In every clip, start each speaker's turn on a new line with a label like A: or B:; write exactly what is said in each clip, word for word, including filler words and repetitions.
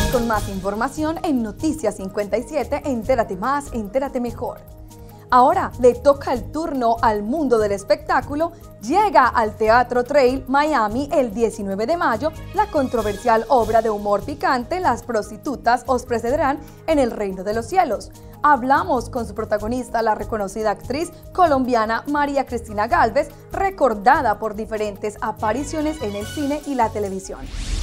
A: con más información en Noticias cincuenta y siete, entérate más, entérate mejor. Ahora le toca el turno al mundo del espectáculo. Llega al Teatro Trail Miami el diecinueve de mayo la controversial obra de humor picante Las prostitutas os precederán en el reino de los cielos. Hablamos con su protagonista, la reconocida actriz colombiana María Cristina Gálvez, recordada por diferentes apariciones en el cine y la televisión.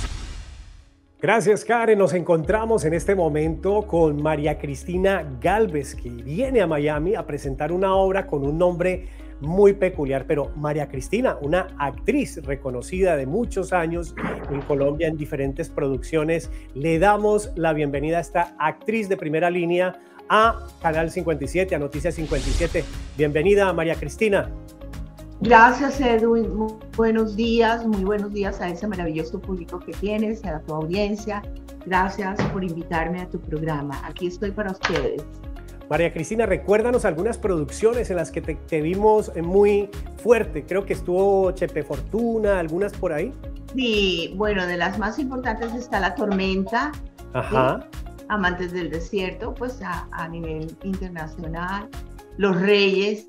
B: Gracias, Karen. Nos encontramos en este momento con María Cristina Gálvez, que viene a Miami a presentar una obra con un nombre muy peculiar. Pero María Cristina, una actriz reconocida de muchos años en Colombia en diferentes producciones, le damos la bienvenida a esta actriz de primera línea a Canal cincuenta y siete, a Noticias cincuenta y siete. Bienvenida, María Cristina.
C: Gracias, Edwin. Muy buenos días, muy buenos días a ese maravilloso público que tienes, a tu audiencia. Gracias por invitarme a tu programa. Aquí estoy para ustedes.
B: María Cristina, recuérdanos algunas producciones en las que te, te vimos muy fuerte. Creo que estuvo Chepe Fortuna, algunas por ahí.
C: Sí, bueno, de las más importantes está La Tormenta.
B: Ajá.
C: ¿Sí? Amantes del Desierto, pues a, a nivel internacional. Los Reyes.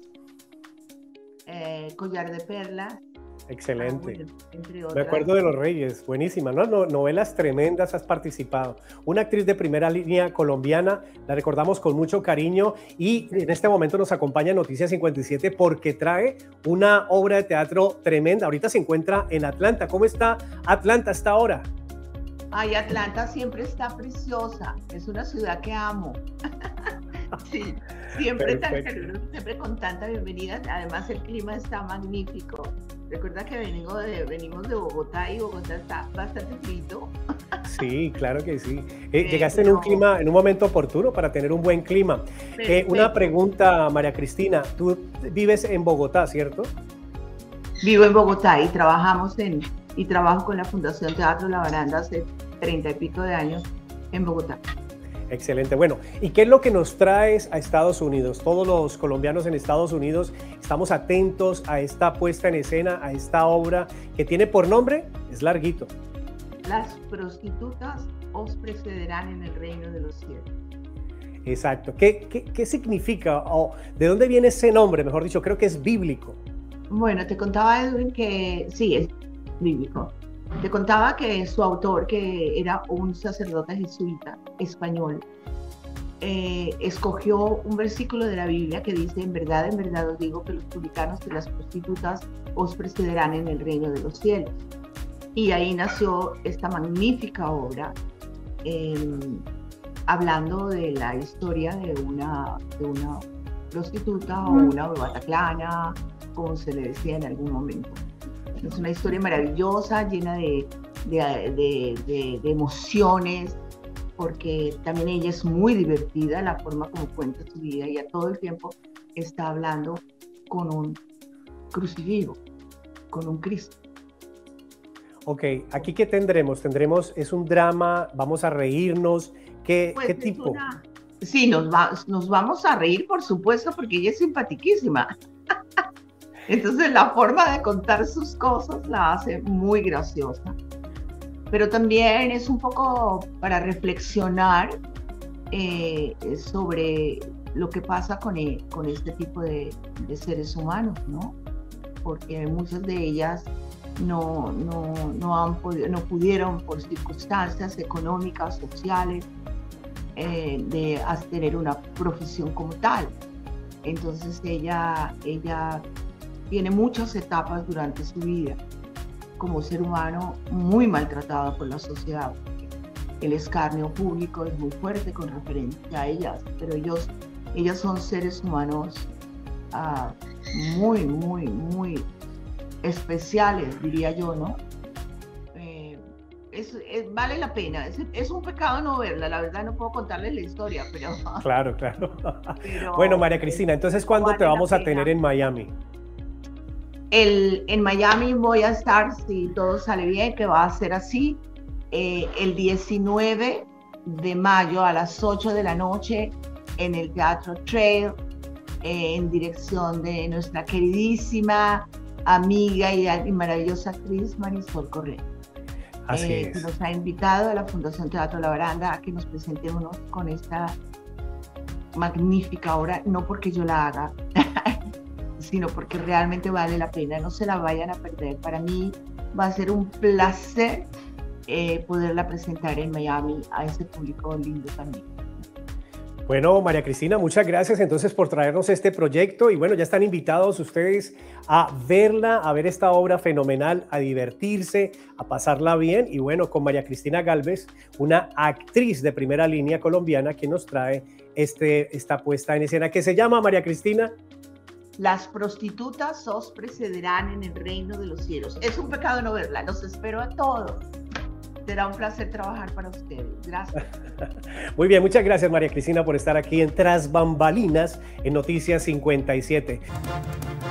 C: Eh, Collar de Perlas.
B: Excelente.
C: Ah, bueno, entre otras.
B: Me acuerdo de Los Reyes, buenísima, ¿no? no novelas tremendas has participado. Una actriz de primera línea colombiana, la recordamos con mucho cariño y en este momento nos acompaña en Noticias cincuenta y siete porque trae una obra de teatro tremenda. Ahorita se encuentra en Atlanta. ¿Cómo está Atlanta hasta ahora?
C: Ay, Atlanta siempre está preciosa. Es una ciudad que amo. Sí, siempre tan caluroso, siempre con tanta bienvenida. Además, el clima está magnífico. Recuerda que venimos de, venimos de Bogotá y Bogotá está bastante frío.
B: Sí, claro que sí. Eh, llegaste en un clima, en un momento oportuno para tener un buen clima. Eh, una pregunta, María Cristina. Tú vives en Bogotá, ¿cierto?
C: Vivo en Bogotá y trabajamos en y trabajo con la Fundación Teatro La Baranda hace treinta y pico de años en Bogotá.
B: Excelente. Bueno, ¿y qué es lo que nos traes a Estados Unidos? Todos los colombianos en Estados Unidos estamos atentos a esta puesta en escena, a esta obra que tiene por nombre, es larguito.
C: Las prostitutas os precederán en el reino de los cielos.
B: Exacto. ¿Qué, qué, qué significa o de dónde viene ese nombre? Mejor dicho, creo que es bíblico.
C: Bueno, te contaba, Edwin, que sí, es bíblico. Te contaba que su autor, que era un sacerdote jesuita español, eh, escogió un versículo de la Biblia que dice: en verdad, en verdad os digo que los publicanos y las prostitutas os precederán en el reino de los cielos. Y ahí nació esta magnífica obra, eh, hablando de la historia de una, de una prostituta o una bataclana, como se le decía en algún momento. Es una historia maravillosa, llena de, de, de, de, de emociones, porque también ella es muy divertida, la forma como cuenta su vida, y a todo el tiempo está hablando con un crucifijo, con un Cristo.
B: Ok, ¿aquí qué tendremos? Tendremos, es un drama, vamos a reírnos, ¿qué,
C: pues
B: ¿qué tipo?
C: Una... Sí, nos, va, nos vamos a reír, por supuesto, porque ella es simpaticísima. Entonces la forma de contar sus cosas la hace muy graciosa. Pero también es un poco para reflexionar eh, sobre lo que pasa con, el, con este tipo de, de seres humanos, ¿no? Porque muchas de ellas no, no, no, han podido, no pudieron, por circunstancias económicas, sociales, eh, de tener una profesión como tal. Entonces ella, ella tiene muchas etapas durante su vida como ser humano muy maltratado por la sociedad. El escarnio público es muy fuerte con referencia a ellas, pero ellos, ellas son seres humanos uh, muy, muy, muy especiales, diría yo, ¿no? Eh, es, es, vale la pena. Es, es un pecado no verla, la verdad no puedo contarles la historia, pero...
B: Claro, claro.
C: Pero,
B: bueno, María Cristina, entonces, ¿cuándo vale te vamos a tener en Miami?
C: El, en Miami voy a estar, si todo sale bien, que va a ser así, eh, el diecinueve de mayo a las ocho de la noche en el Teatro Trail, eh, en dirección de nuestra queridísima amiga y, y maravillosa actriz Marisol Correa.
B: Así
C: eh, que
B: es.
C: nos ha invitado a la Fundación Teatro La Baranda a que nos presentemos con esta magnífica obra, no porque yo la haga, sino porque realmente vale la pena, no se la vayan a perder. Para mí va a ser un placer eh, poderla presentar en Miami a ese público lindo también.
B: Bueno, María Cristina, muchas gracias entonces por traernos este proyecto y bueno, ya están invitados ustedes a verla, a ver esta obra fenomenal, a divertirse, a pasarla bien y bueno, con María Cristina Gálvez, una actriz de primera línea colombiana que nos trae este, esta puesta en escena que se llama, María Cristina.
C: Las prostitutas os precederán en el reino de los cielos. Es un pecado no verla, los espero a todos. Será un placer trabajar para ustedes. Gracias.
B: Muy bien, muchas gracias María Cristina por estar aquí en Tras Bambalinas en Noticias cincuenta y siete.